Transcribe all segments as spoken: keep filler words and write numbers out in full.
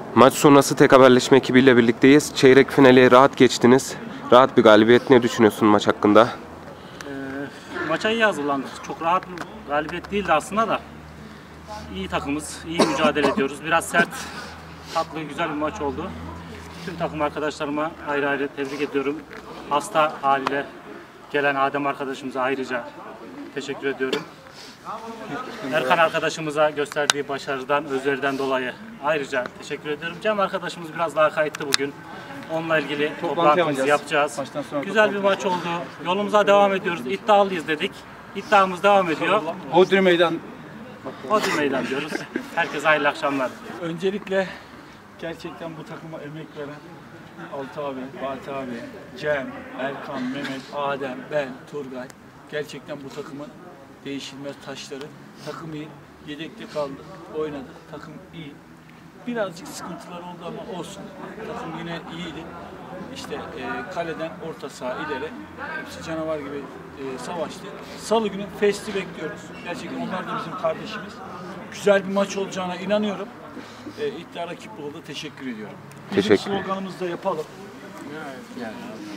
Maç sonrası tek haberleşme ekibiyle birlikteyiz. Çeyrek finali rahat geçtiniz. Rahat bir galibiyet. Ne düşünüyorsun maç hakkında? Ee, maça iyi hazırlandık. Çok rahat bir galibiyet değildi aslında da. İyi takımız, iyi mücadele ediyoruz. Biraz sert, tatlı, güzel bir maç oldu. Tüm takım arkadaşlarıma ayrı ayrı tebrik ediyorum. Hasta haliyle gelen Adem arkadaşımıza ayrıca teşekkür ediyorum. Erkan arkadaşımıza gösterdiği başarıdan, özveriden dolayı ayrıca teşekkür ediyorum. Cem arkadaşımız biraz daha kayıttı bugün. Onunla ilgili toplantımızı yapacağız. Güzel bir maç oldu. Yolumuza devam ediyoruz. İddialıyız dedik. İddiamız devam ediyor. Hodri Meydan. Hodri Meydan diyoruz. Herkese hayırlı akşamlar. Öncelikle gerçekten bu takıma emek veren Altı abi, Fatih abi, Cem, Erkan, Mehmet, Adem, ben, Turgay. Gerçekten bu takımın değişilmez taşları. Takım iyi, yedekte kaldı, oynadı. Takım iyi. Birazcık sıkıntılar oldu ama olsun. Takım yine iyiydi. İşte e, kaleden orta saha ileri hepsi canavar gibi e, savaştı. Salı günü Fest'i bekliyoruz. Gerçekten onlar da bizim kardeşimiz. Güzel bir maç olacağına inanıyorum. E, İddia rakip oldu. Teşekkür ediyorum. Teşekkür. Bizim sloganımızı da yapalım. Yani.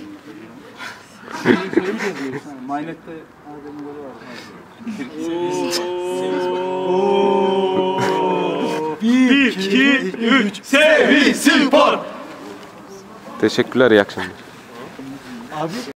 Maynet'te Adem'in var. Bir, iki, üç. Sevi Spor. Teşekkürler, iyi akşamlar. Abi